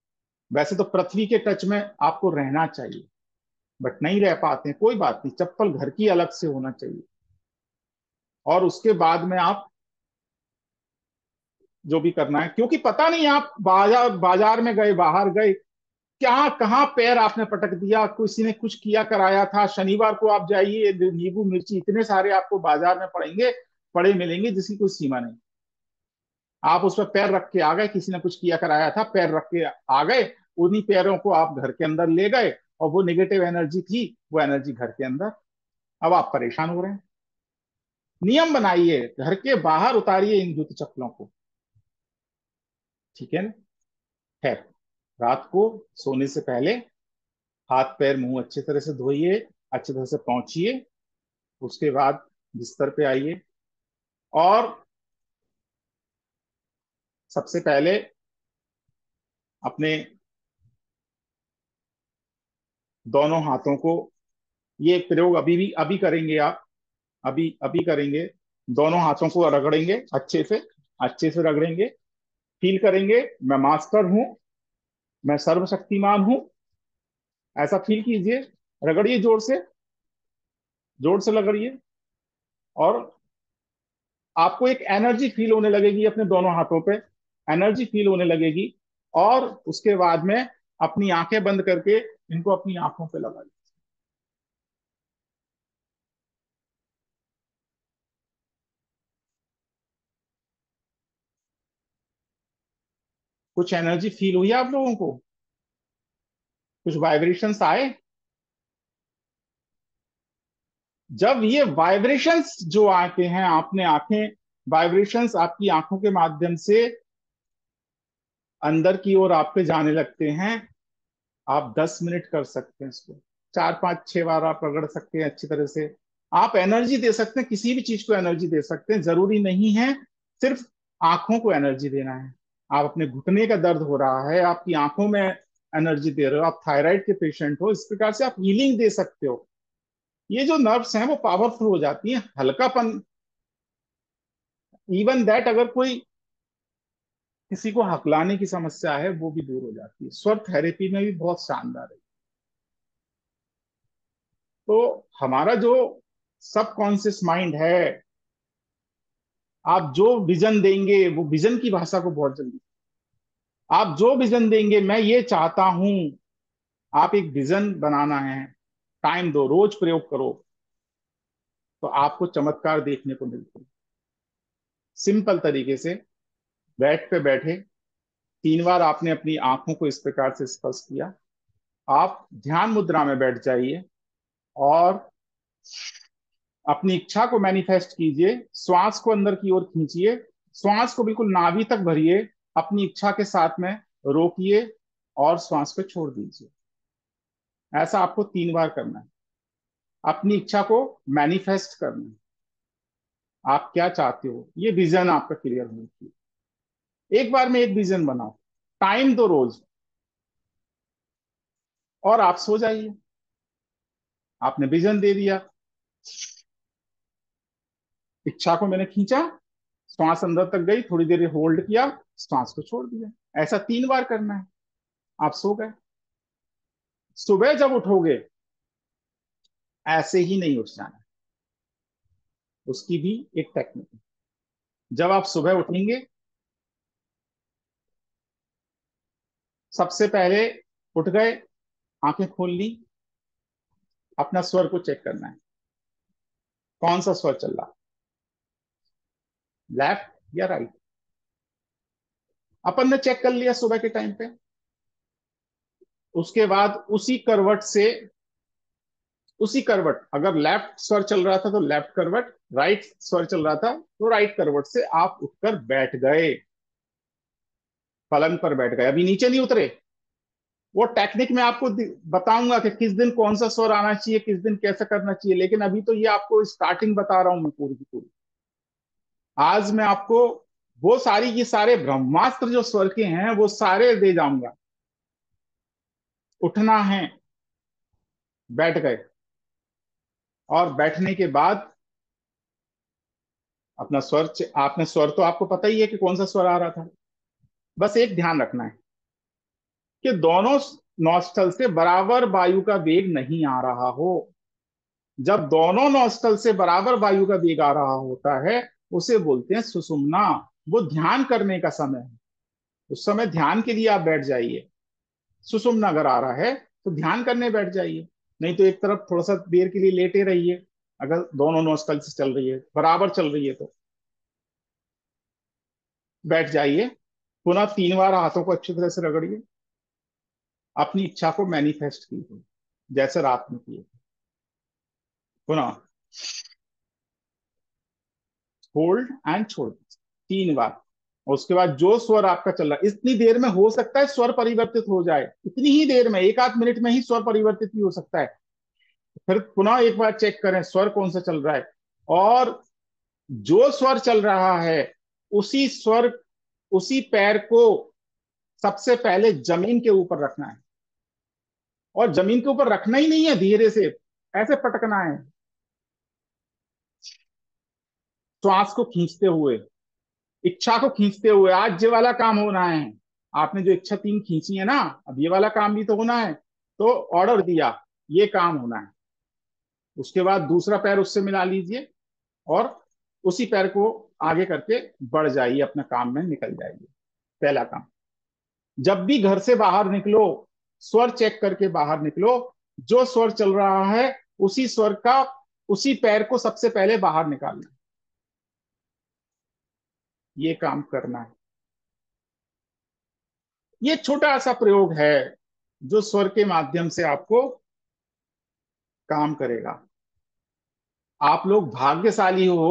वैसे तो पृथ्वी के टच में आपको रहना चाहिए, बट नहीं रह पाते हैं, कोई बात नहीं, चप्पल घर की अलग से होना चाहिए। और उसके बाद में आप जो भी करना है, क्योंकि पता नहीं आप बाजार बाजार में गए, बाहर गए, क्या कहाँ पैर आपने पटक दिया, किसी ने कुछ किया कराया था। शनिवार को आप जाइए, नींबू मिर्ची इतने सारे आपको बाजार में पड़ेंगे, पड़े मिलेंगे, जिसकी कोई सीमा नहीं। आप उस पर पैर रख के आ गए, किसी ने कुछ किया कराया था, पैर रख के आ गए, उन्हीं पैरों को आप घर के अंदर ले गए, और वो नेगेटिव एनर्जी थी, वो एनर्जी घर के अंदर। अब आप परेशान हो रहे हैं। नियम बनाइए, घर के बाहर उतारिए इन जूते चप्पलों को, ठीक है ना। है, रात को सोने से पहले हाथ पैर मुंह अच्छी तरह से धोइए, अच्छी तरह से पहुंचिए, उसके बाद बिस्तर पे आइए, और सबसे पहले अपने दोनों हाथों को, ये प्रयोग अभी भी अभी करेंगे आप, अभी अभी करेंगे, दोनों हाथों को रगड़ेंगे अच्छे से, अच्छे से रगड़ेंगे, फील करेंगे मैं मास्टर हूं, मैं सर्वशक्तिमान हूं, ऐसा फील कीजिए। रगड़िए जोर से, जोर से रगड़िए, और आपको एक एनर्जी फील होने लगेगी अपने दोनों हाथों पे, एनर्जी फील होने लगेगी। और उसके बाद में अपनी आंखें बंद करके इनको अपनी आंखों पे लगाइए। कुछ एनर्जी फील हुई आप लोगों को? कुछ वाइब्रेशंस आए? जब ये वाइब्रेशंस जो आते हैं, आपने आंखें, वाइब्रेशंस आपकी आंखों के माध्यम से अंदर की ओर आपके जाने लगते हैं, आप दस मिनट कर सकते हैं इसको, चार पांच छह बार आप रगड़ सकते हैं अच्छी तरह से। आप एनर्जी दे सकते हैं, किसी भी चीज को एनर्जी दे सकते हैं, जरूरी नहीं है सिर्फ आंखों को एनर्जी देना है। आप अपने घुटने का दर्द हो रहा है, आपकी आंखों में एनर्जी दे रहे हो, आप थायराइड के पेशेंट हो, इस प्रकार से आप हीलिंग दे सकते हो। ये जो नर्व्स हैं वो पावरफुल हो जाती हैं, हल्कापन, इवन दैट अगर कोई किसी को हकलाने की समस्या है वो भी दूर हो जाती है। स्वर थेरेपी में भी बहुत शानदार है। तो हमारा जो सबकॉन्शियस माइंड है, आप जो विजन देंगे वो विजन की भाषा को बहुत जल्दी, आप जो विजन देंगे, मैं ये चाहता हूं, आप एक विजन बनाना है, टाइम दो, रोज प्रयोग करो, तो आपको चमत्कार देखने को मिलते हैं। सिंपल तरीके से बेड पे बैठे तीन बार आपने अपनी आंखों को इस प्रकार से स्पर्श किया, आप ध्यान मुद्रा में बैठ जाइए, और अपनी इच्छा को मैनिफेस्ट कीजिए, श्वास को अंदर की ओर खींचिए, श्वास को बिल्कुल नाभि तक भरिए, अपनी इच्छा के साथ में रोकिए, और श्वास को छोड़ दीजिए। ऐसा आपको तीन बार करना है। अपनी इच्छा को मैनिफेस्ट करना है, आप क्या चाहते हो, ये विजन आपका क्लियर होना चाहिए। एक बार में एक विजन बनाओ, टाइम दो रोज, और आप सो जाइए। आपने विजन दे दिया, इच्छा को मैंने खींचा, श्वास अंदर तक गई, थोड़ी देर होल्ड किया, श्वास को छोड़ दिया। ऐसा तीन बार करना है, आप सो गए। सुबह जब उठोगे ऐसे ही नहीं उठ जाना, उसकी भी एक टेक्निक है। जब आप सुबह उठेंगे, सबसे पहले उठ गए, आंखें खोल ली, अपना स्वर को चेक करना है, कौन सा स्वर चल रहा, लेफ्ट या राइट। अपन ने चेक कर लिया सुबह के टाइम पे। उसके बाद उसी करवट से, उसी करवट, अगर लेफ्ट स्वर चल रहा था तो लेफ्ट करवट, राइट स्वर चल रहा था तो राइट करवट से आप उठकर बैठ गए, पलंग पर बैठ गए, अभी नीचे नहीं उतरे। वो टेक्निक मैं आपको बताऊंगा कि किस दिन कौन सा स्वर आना चाहिए, किस दिन कैसे करना चाहिए, लेकिन अभी तो ये आपको स्टार्टिंग बता रहा हूं मैं पूरी की पूरी। आज मैं आपको वो सारी की सारे ब्रह्मास्त्र जो स्वर के हैं वो सारे दे जाऊंगा। उठना है, बैठ गए, और बैठने के बाद अपना स्वर, आपने स्वर तो आपको पता ही है कि कौन सा स्वर आ रहा था, बस एक ध्यान रखना है, कि दोनों नॉस्टल से बराबर वायु का वेग नहीं आ रहा हो। जब दोनों नॉस्टल से बराबर वायु का वेग आ रहा होता है, उसे बोलते हैं सुषुम्ना। वो ध्यान करने का समय है। उस समय ध्यान के लिए आप बैठ जाइए। सुषुम्ना अगर आ रहा है तो ध्यान करने बैठ जाइए, नहीं तो एक तरफ थोड़ा सा देर के लिए लेटे रहिए। अगर दोनों नॉस्टल से चल रही है, बराबर चल रही है, तो बैठ जाइए। पुनः तीन बार हाथों को अच्छी तरह से रगड़िए। अपनी इच्छा को मैनिफेस्ट कीजिए, जैसे रात में किए। पुनः होल्ड एंड छोड़ दीजिए तीन बार। और उसके बाद जो स्वर आपका चल रहा है, इतनी देर में हो सकता है स्वर परिवर्तित हो जाए, इतनी ही देर में, एक आध मिनट में ही स्वर परिवर्तित भी हो सकता है। फिर पुनः एक बार चेक करें स्वर कौन सा चल रहा है, और जो स्वर चल रहा है उसी स्वर, उसी पैर को सबसे पहले जमीन के ऊपर रखना है। और जमीन के ऊपर रखना ही नहीं है, धीरे से ऐसे पटकना है, श्वास को खींचते हुए, इच्छा को खींचते हुए। आज ये वाला काम होना है। आपने जो इच्छा तीन खींची है ना, अब ये वाला काम भी तो होना है। तो ऑर्डर दिया, ये काम होना है। उसके बाद दूसरा पैर उससे मिला लीजिए, और उसी पैर को आगे करके बढ़ जाइए, अपने काम में निकल जाइए। पहला काम। जब भी घर से बाहर निकलो, स्वर चेक करके बाहर निकलो। जो स्वर चल रहा है उसी स्वर का, उसी पैर को सबसे पहले बाहर निकालना है। ये काम करना है। ये छोटा सा प्रयोग है जो स्वर के माध्यम से आपको काम करेगा। आप लोग भाग्यशाली हो,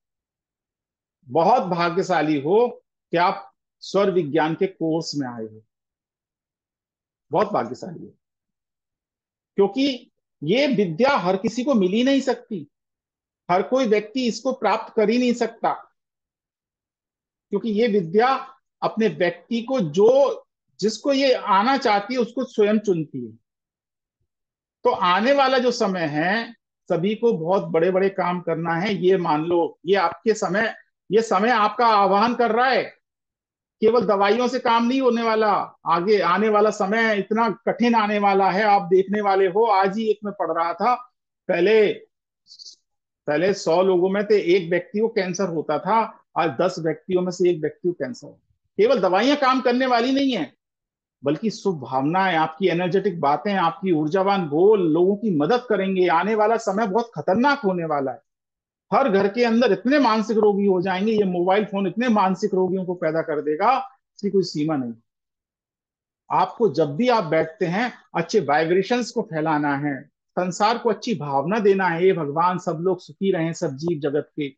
बहुत भाग्यशाली हो कि आप स्वर विज्ञान के कोर्स में आए हो। बहुत भाग्यशाली हो, क्योंकि ये विद्या हर किसी को मिल ही नहीं सकती। हर कोई व्यक्ति इसको प्राप्त कर ही नहीं सकता, क्योंकि ये विद्या अपने व्यक्ति को, जो जिसको ये आना चाहती है उसको स्वयं चुनती है। तो आने वाला जो समय है, सभी को बहुत बड़े बड़े काम करना है, ये मान लो। ये आपके समय, ये समय आपका आह्वान कर रहा है। केवल दवाइयों से काम नहीं होने वाला। आगे आने वाला समय इतना कठिन आने वाला है, आप देखने वाले हो। आज ही एक में पढ़ रहा था, पहले पहले सौ लोगों में से एक व्यक्ति को कैंसर होता था, आज दस व्यक्तियों में से एक व्यक्ति को कैंसर। केवल दवाइयां काम करने वाली नहीं है, बल्कि शुभ भावनाएं, आपकी एनर्जेटिक बातें, आपकी ऊर्जावान बोल लोगों की मदद करेंगे। आने वाला समय बहुत खतरनाक होने वाला है। हर घर के अंदर इतने मानसिक रोगी हो जाएंगे, ये मोबाइल फोन इतने मानसिक रोगियों को पैदा कर देगा, इसकी कोई सीमा नहीं। आपको जब भी आप बैठते हैं, अच्छे वाइब्रेशंस को फैलाना है, संसार को अच्छी भावना देना है। ये भगवान सब लोग सुखी रहें, सब जीव जगत के,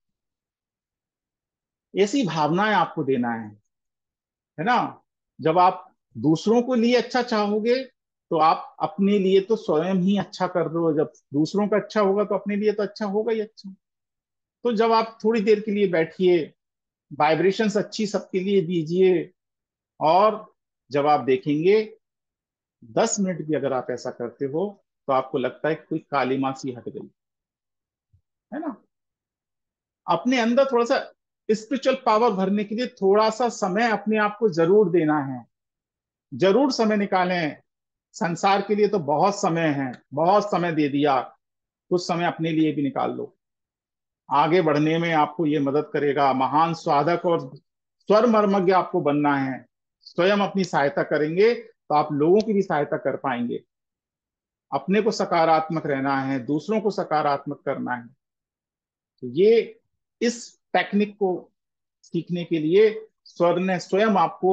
ऐसी भावनाएं आपको देना है है ना। जब आप दूसरों को लिए अच्छा चाहोगे, तो आप अपने लिए तो स्वयं ही अच्छा कर रहे हो। जब दूसरों का अच्छा होगा तो अपने लिए तो अच्छा होगा ही अच्छा। तो जब आप थोड़ी देर के लिए बैठिए, वाइब्रेशंस अच्छी सबके लिए दीजिए, और जब आप देखेंगे दस मिनट भी अगर आप ऐसा करते हो, तो आपको लगता है कोई काली माँ सी हट गई, है ना। अपने अंदर थोड़ा सा स्पिरिचुअल पावर भरने के लिए थोड़ा सा समय अपने आप को जरूर देना है। जरूर समय निकालें। संसार के लिए तो बहुत समय है, बहुत समय दे दिया, कुछ समय अपने लिए भी निकाल लो। आगे बढ़ने में आपको ये मदद करेगा। महान साधक और स्वर मर्मज्ञ आपको बनना है। स्वयं अपनी सहायता करेंगे तो आप लोगों की भी सहायता कर पाएंगे। अपने को सकारात्मक रहना है, दूसरों को सकारात्मक करना है। तो ये, इस टेक्निक को सीखने के लिए स्वर ने स्वयं आपको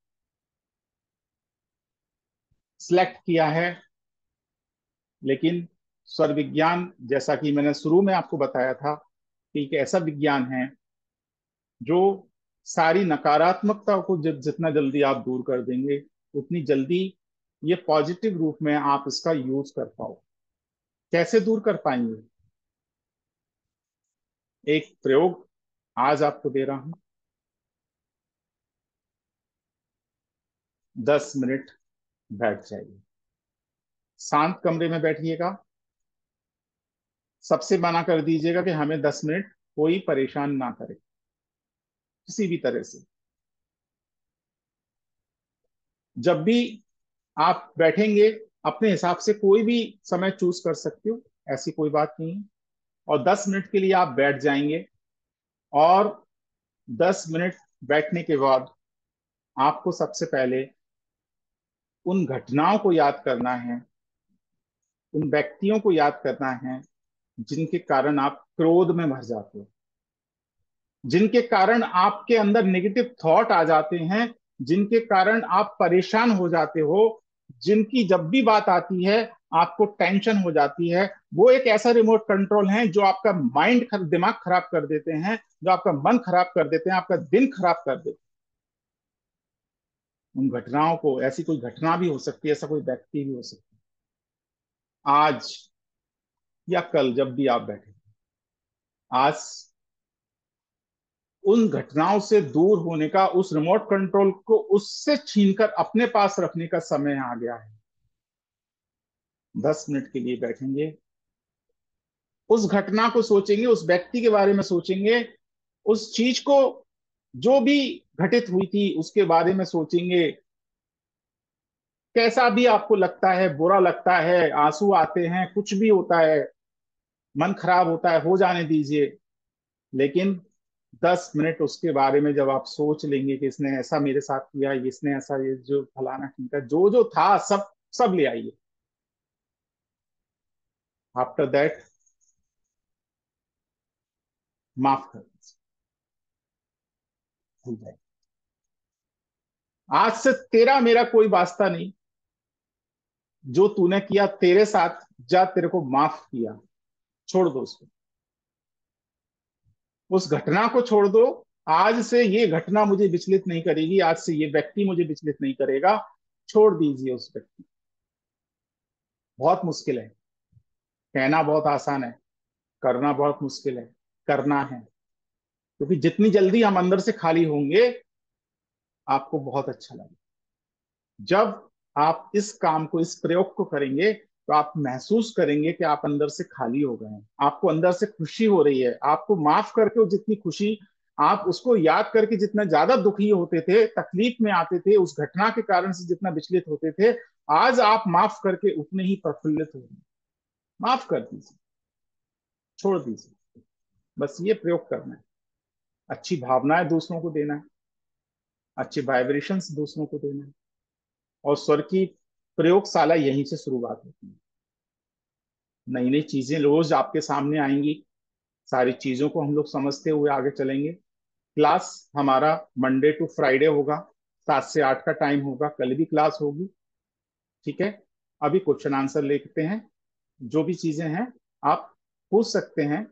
सिलेक्ट किया है। लेकिन स्वर विज्ञान, जैसा कि मैंने शुरू में आपको बताया था, कि एक ऐसा विज्ञान है जो सारी नकारात्मकता को जि- जितना जल्दी आप दूर कर देंगे, उतनी जल्दी ये पॉजिटिव रूप में आप इसका यूज कर पाओ। कैसे दूर कर पाएंगे? एक प्रयोग आज आपको दे रहा हूं। दस मिनट बैठ जाइए, शांत कमरे में बैठिएगा। सबसे मना कर दीजिएगा कि हमें दस मिनट कोई परेशान ना करे किसी भी तरह से। जब भी आप बैठेंगे अपने हिसाब से कोई भी समय चूज कर सकते हो, ऐसी कोई बात नहीं है। और दस मिनट के लिए आप बैठ जाएंगे, और दस मिनट बैठने के बाद आपको सबसे पहले उन घटनाओं को याद करना है, उन व्यक्तियों को याद करना है जिनके कारण आप क्रोध में भर जाते हो, जिनके कारण आपके अंदर नेगेटिव थॉट आ जाते हैं, जिनके कारण आप परेशान हो जाते हो, जिनकी जब भी बात आती है आपको टेंशन हो जाती है। वो एक ऐसा रिमोट कंट्रोल है जो आपका माइंड, दिमाग खराब कर देते हैं, जो आपका मन खराब कर देते हैं, आपका दिन खराब कर देते हैं। उन घटनाओं को, ऐसी कोई घटना भी हो सकती है, ऐसा कोई व्यक्ति भी हो सकता है, आज या कल जब भी आप बैठे, आज उन घटनाओं से दूर होने का, उस रिमोट कंट्रोल को उससे छीनकर अपने पास रखने का समय आ गया है। दस मिनट के लिए बैठेंगे, उस घटना को सोचेंगे, उस व्यक्ति के बारे में सोचेंगे, उस चीज को जो भी घटित हुई थी उसके बारे में सोचेंगे। कैसा भी आपको लगता है, बुरा लगता है, आंसू आते हैं, कुछ भी होता है, मन खराब होता है, हो जाने दीजिए। लेकिन दस मिनट उसके बारे में जब आप सोच लेंगे कि इसने ऐसा मेरे साथ किया, इसने ऐसा, ये जो फलाना ठीक है, जो जो था सब सब ले आइए। आफ्टर दैट माफ कर दीजिए, भूल जाए। आज से तेरा मेरा कोई वास्ता नहीं, जो तूने किया तेरे साथ, जा तेरे को माफ किया, छोड़ दो उसको, उस घटना को छोड़ दो। आज से ये घटना मुझे विचलित नहीं करेगी, आज से ये व्यक्ति मुझे विचलित नहीं करेगा, छोड़ दीजिए उस व्यक्ति। बहुत मुश्किल है, कहना बहुत आसान है, करना बहुत मुश्किल है। करना है, क्योंकि जितनी जल्दी हम अंदर से खाली होंगे आपको बहुत अच्छा लगेगा। जब आप इस काम को, इस प्रयोग को करेंगे तो आप महसूस करेंगे कि आप अंदर से खाली हो गए हैं, आपको अंदर से खुशी हो रही है। आपको माफ करके वो जितनी खुशी, आप उसको याद करके जितना ज्यादा दुखी होते थे, तकलीफ में आते थे, उस घटना के कारण से जितना विचलित होते थे, आज आप माफ करके उतने ही प्रफुल्लित हो रहे हैं। माफ कर दीजिए, छोड़ दीजिए, बस ये प्रयोग करना है। अच्छी भावनाएं दूसरों को देना है, अच्छे वाइब्रेशंस दूसरों को देना है। और स्वर की प्रयोगशाला यहीं से शुरुआत होती है। नई नई चीजें रोज आपके सामने आएंगी, सारी चीजों को हम लोग समझते हुए आगे चलेंगे। क्लास हमारा मंडे टू फ्राइडे होगा, सात से आठ का टाइम होगा, कल भी क्लास होगी। ठीक है, अभी क्वेश्चन आंसर लेते हैं, जो भी चीजें हैं आप पूछ सकते हैं।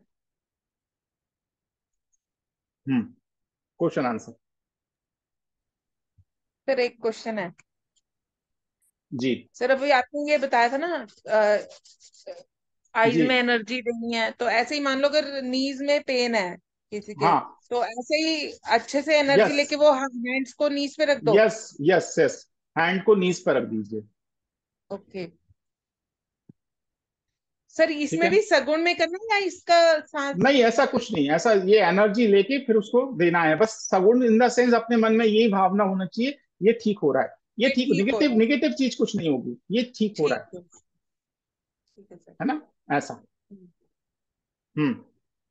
Hmm question answer.
सर एक क्वेश्चन है।
जी
सर अभी आपने ये बताया था ना, आईज
जी।
में एनर्जी देनी है, तो ऐसे ही मान लो अगर नीज में पेन है किसी के,
हाँ।
तो ऐसे ही अच्छे से एनर्जी
यस
लेके वो हैंड्स को नीज पे रख दो।
यस यस यस, हैंड को नीज पर रख दीजिए।
ओके सर,
ठीक
इसमें
है,
भी सगुण में करना है या इसका सांस?
नहीं ऐसा कुछ नहीं, ऐसा ये एनर्जी लेके फिर उसको देना है, बस सगुण इन द सेंस अपने मन में यही भावना होना चाहिए, ये ठीक हो रहा है, ये
ये
ठीक,
ठीक हो
निगेटिव
रहा है।
निगेटिव चीज कुछ नहीं होगी, ये ठीक हो रहा
ठीक
है
है, ठीक है सर।
है ना, ऐसा। हम्म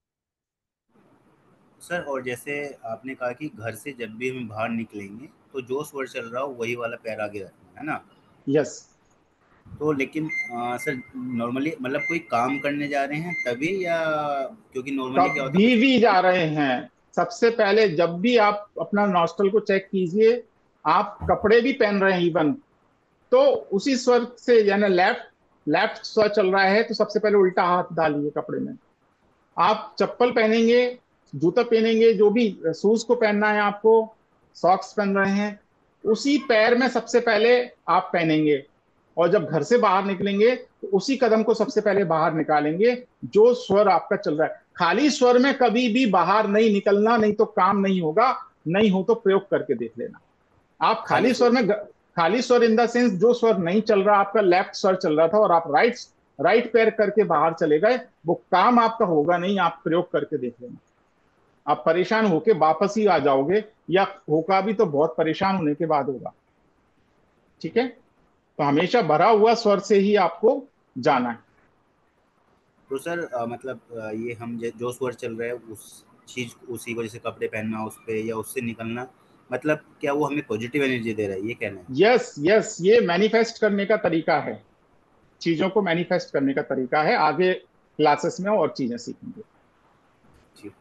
सर, और जैसे आपने कहा कि घर से जब भी हम बाहर निकलेंगे तो जो स्वर चल रहा हो वही वाला पैर आगे रखना है ना।
यस।
तो लेकिन अ, सर नॉर्मली मतलब कोई काम करने जा रहे हैं तभी, या क्योंकि नॉर्मली क्या होता है
कभी
कुछ।
भी जा रहे हैं, सबसे पहले जब भी आप अपना नॉस्टल को चेक कीजिए, आप कपड़े भी पहन रहे हैं इवन, तो उसी स्वर से, यानी लेफ्ट लेफ्ट स्वर चल रहा है तो सबसे पहले उल्टा हाथ डालिए कपड़े में। आप चप्पल पहनेंगे, जूता पहनेंगे, जो भी शूज को पहनना है आपको, सॉक्स पहन रहे हैं, उसी पैर में सबसे पहले आप पहनेंगे। और जब घर से बाहर निकलेंगे तो उसी कदम को सबसे पहले बाहर निकालेंगे, जो स्वर आपका चल रहा है। खाली स्वर में कभी भी बाहर नहीं निकलना, नहीं तो काम नहीं होगा। नहीं हो तो प्रयोग करके देख लेना। आप
खाली
खाली
स्वर।
स्वर में, खाली स्वर इन द सेंस जो स्वर नहीं चल रहा, आपका लेफ्ट स्वर चल रहा था और आप राइट राइट पैर करके बाहर चले गए, वो काम आपका होगा नहीं। आप प्रयोग करके देख लेना, आप परेशान होके वापस ही आ जाओगे, या होगा भी तो बहुत परेशान होने के बाद होगा। ठीक है, तो हमेशा भरा हुआ स्वर से ही आपको जाना है।
तो सर अ, मतलब अ, ये हम जे- जो स्वर चल रहा है उस चीज उसी को, जैसे कपड़े पहनना उस पे या उससे निकलना, मतलब क्या वो हमें पॉजिटिव एनर्जी दे रहा है, ये कहना है?
यस यस, ये मैनिफेस्ट करने का तरीका है, चीजों को मैनिफेस्ट करने का तरीका है। आगे क्लासेस में और चीजें सीखेंगे।
जी।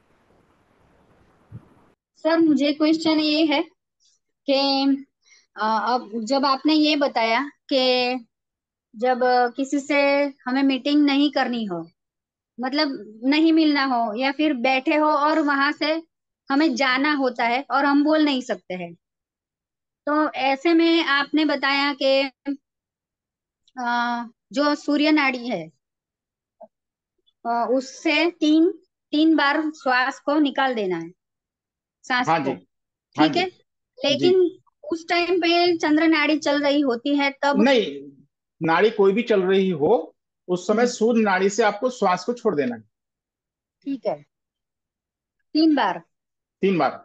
सर मुझे क्वेश्चन ये है कि अ, अब जब आपने ये बताया कि जब अ, किसी से हमें मीटिंग नहीं करनी हो, मतलब नहीं मिलना हो, या फिर बैठे हो और वहां से हमें जाना होता है और हम बोल नहीं सकते हैं, तो ऐसे में आपने बताया कि अ, जो सूर्य नाड़ी है, अ, उससे तीन तीन बार श्वास को निकाल देना है, सांस
हाँ जी।
को।
हाँ
ठीक
जी।
है,
जी।
लेकिन उस टाइम पे चंद्र नाड़ी चल रही होती है तब।
नहीं, नाड़ी कोई भी चल रही हो, उस समय
हम्म,
सूर्य नाड़ी से आपको श्वास को छोड़ देना है।
ठीक है, तीन बार।
तीन बार।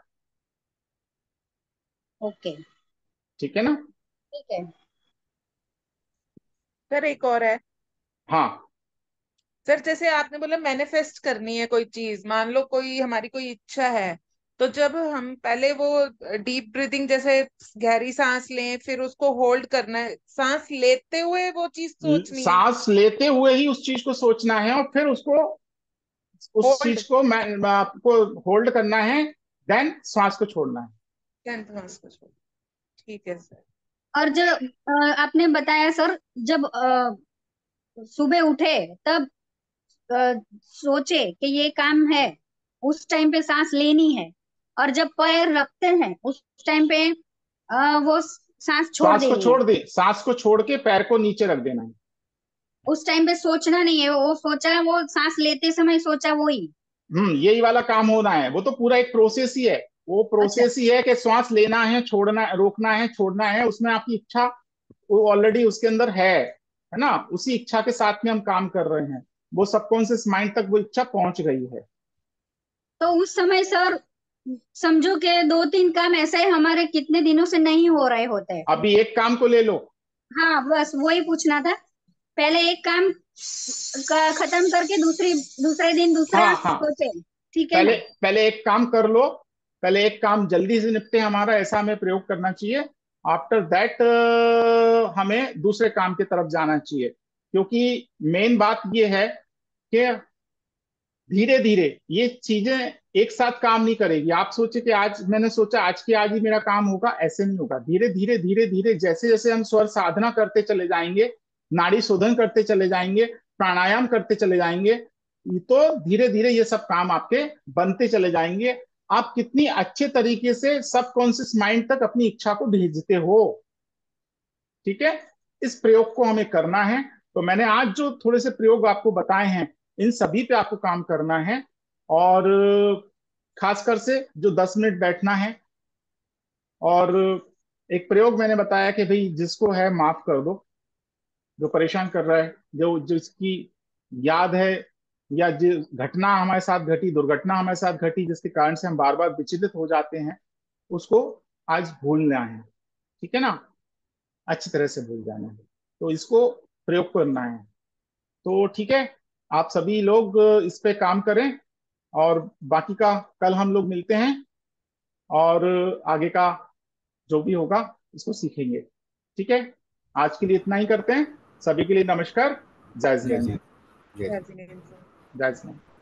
ओके।
ठीक है ना?
ठीक है।
सर एक और है।
हाँ।
सर जैसे आपने बोला मैनिफेस्ट करनी है कोई चीज, मान लो कोई हमारी कोई इच्छा है, तो जब हम पहले वो डीप ब्रीदिंग जैसे गहरी सांस लें, फिर उसको होल्ड करना है, सांस लेते हुए वो चीज
ल-
सोचनी है।
सांस लेते हुए ही उस चीज को सोचना है, और फिर उसको, उस
होल्ड।
चीज को मैं आपको होल्ड करना है, देन श्वास को छोड़ना है।
टेंथ मास को छोड़। ठीक है सर।
और जब अ, आपने बताया सर, जब अ, सुबह उठे तब अ, सोचे कि ये काम है, उस टाइम पे सांस लेनी है, और जब पैर रखते हैं उस टाइम पे अ, वो सांस छोड़
श्वास को
देनी है।
छोड़ दे, सांस को छोड़ के पैर को नीचे रख देना है।
उस टाइम पे सोचना नहीं है, वो सोचा, वो सांस लेते समय सोचा वही।
हम्म यही वाला काम होना है, वो तो पूरा एक प्रोसेस ही है। वो
अच्छा।
प्रोसेस ही है कि श्वास लेना है, छोड़ना, रोकना है, छोड़ना है, उसमें आपकी इच्छा वो ऑलरेडी उसके अंदर है है ना? उसी इच्छा के साथ में हम काम कर रहे हैं, वो सबकॉन्शियस माइंड तक वो इच्छा पहुंच गई है।
तो उस समय सर समझो कि दो तीन काम ऐसे हमारे कितने दिनों से नहीं हो रहे होते हैं।
अभी एक काम को ले लो।
हाँ, बस वही पूछना था। पहले एक काम का खत्म करके दूसरी दूसरे दिन दूसरा
हाँ हाँ,
सोचे। ठीक है
पहले
ना?
पहले एक काम कर लो, पहले एक काम जल्दी से निपटे हमारा, ऐसा हमें प्रयोग करना चाहिए। आफ्टर दैट हमें दूसरे काम की तरफ जाना चाहिए, क्योंकि मेन बात ये है कि धीरे धीरे ये चीजें एक साथ काम नहीं करेगी। आप सोचे कि आज मैंने सोचा आज के आज ही मेरा काम होगा, ऐसे नहीं होगा। धीरे धीरे धीरे धीरे जैसे जैसे हम स्वर साधना करते चले जाएंगे, नाड़ी शोधन करते चले जाएंगे, प्राणायाम करते चले जाएंगे, तो धीरे धीरे ये सब काम आपके बनते चले जाएंगे। आप कितनी अच्छे तरीके से सबकॉन्शियस माइंड तक अपनी इच्छा को भेजते हो। ठीक है, इस प्रयोग को हमें करना है। तो मैंने आज जो थोड़े से प्रयोग आपको बताए हैं, इन सभी पे आपको काम करना है। और खासकर से जो दस मिनट बैठना है, और एक प्रयोग मैंने बताया कि भाई जिसको है माफ कर दो, जो परेशान कर रहा है, जो जिसकी याद है, या जिस घटना हमारे साथ घटी, दुर्घटना हमारे साथ घटी, जिसके कारण से हम बार बार विचलित हो जाते हैं, उसको आज भूलना है। ठीक है ना? अच्छी तरह से भूल जाना है, तो इसको प्रयोग करना है। तो ठीक है, आप सभी लोग इस पे काम करें, और बाकी का कल हम लोग मिलते हैं, और आगे का जो भी होगा इसको सीखेंगे। ठीक है, आज के लिए इतना ही करते हैं। सभी के लिए नमस्कार। जय
जय
जिनेन्द्र।
जय। जय
जय
जय।
जिनेन्द्र।
जय जिनेन्द्र।